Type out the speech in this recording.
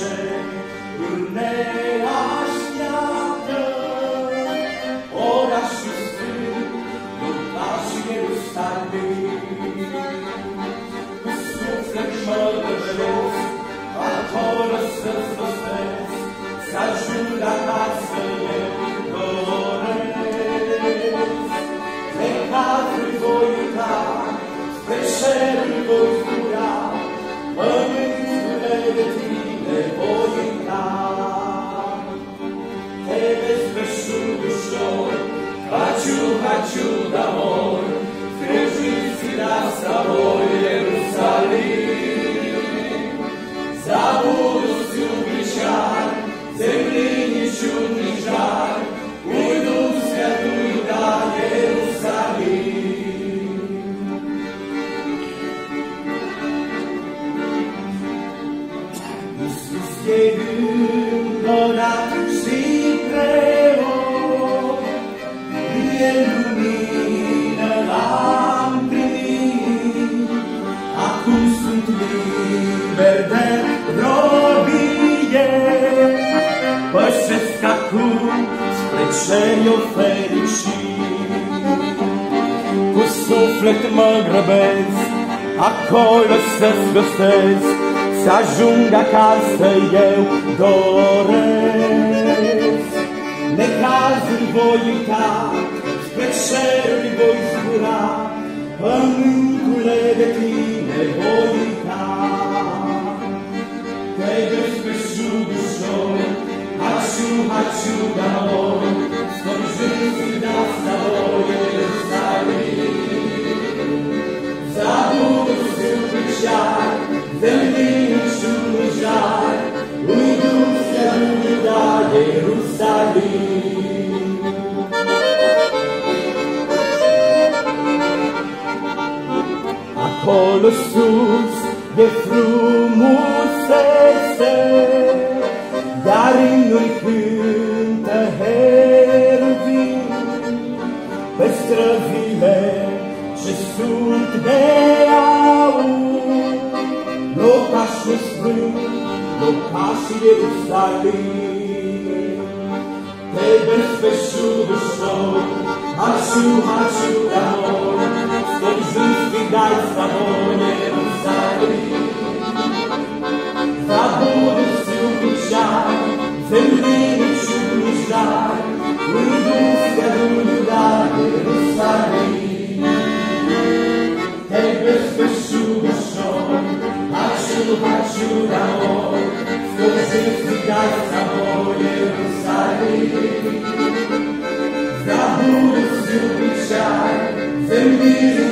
cerul ne așteaptă. Orașul sfânt, luptașul Ierusalim, cu suflet mă găsesc, acolo să-ți văstesc, să ajung acasă eu doresc. Pecatului voi uita, spre cerul voi zbura, pământule de tine voi intra. Te vezi veșnic ușor, haciu d'amor, sfârșiți la sabor Ierusalim. Zabudul iubișar, zemlini ciudni žar, ujdu svjatuju da Jerusalim. Iisus je împărat și preot, El lumină l-am primit, acum sunt liber de robie, pășesc acum spre cer eu fericit. Cu suflet mă grăbesc, acolo să-ți găsesc, să ajung acasă eu doresc. Necazul voi uita, spre cerul voi zbura, pământule de tine voi uita. Te vezi pe șug ușor, haciu d'amor, sfârșiți la sabor Ierusalim. Zabudul iubișar, zemlini ciudni žar, ujdu svjatuju da Ierusalim. Acolo sus de frumusețe, iar în-ul cântă heruvim, pe străzile ce sunt de aur, locașul sfânt, locașul Ierusalim. Te vezi pe șug ușor, haciu d'amor, stoi just îi dai sabor Ierusalim. Zabudul iubișar, zemlini ciudni žar, ujdu svjatuju da Ierusalim. Te vezi pe șug ușor, haciu d'amor, sfârșiți îi dai sabor Ierusalim. Zabudul iubișar, zemlini